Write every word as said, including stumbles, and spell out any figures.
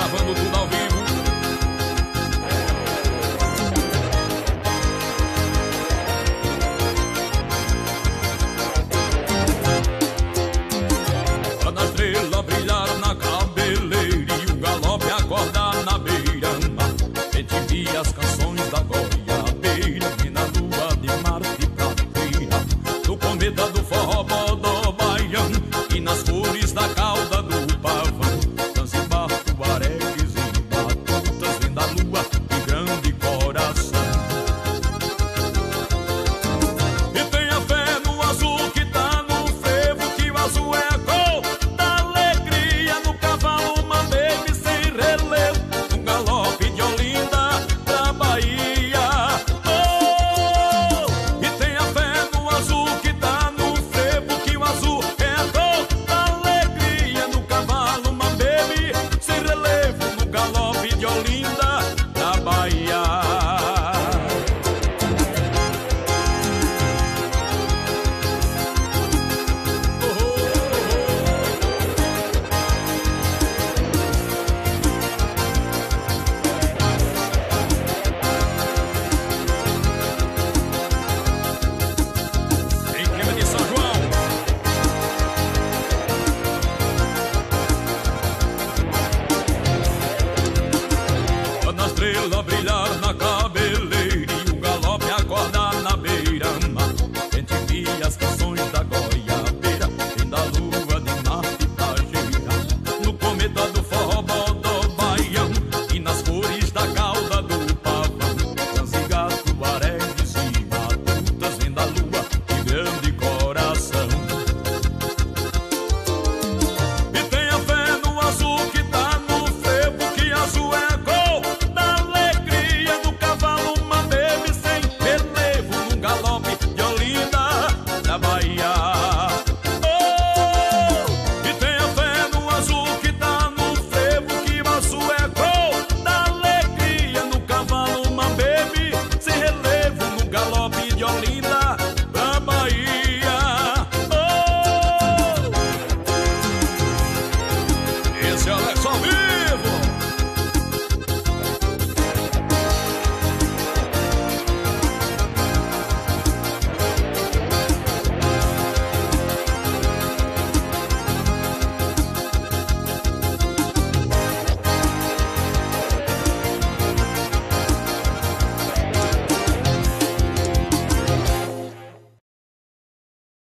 gravando tudo ao vivo. Quando a estrela brilhar na cabeleira e o galope acordar na beira-mar, a gente via as canções da goiabeira e na lua de Marte prateira, no cometa do forró bodó baiano e nas cores da cauda do pavão, Zanzibar, tuaregues e batutas, vendo a lua de grande coração. E tenha fé no azul que tá no frevo, que o azul é a cor da alegria, no cavalo uma baby sem relevo, um galope de Olinda pra Bahia. Oh! E tenha fé no azul que tá no frevo, que o azul é a cor da alegria, no cavalo uma baby sem relevo, no galope de Olinda pra Bahia. Em clima de São João, quando a estrela brilhar na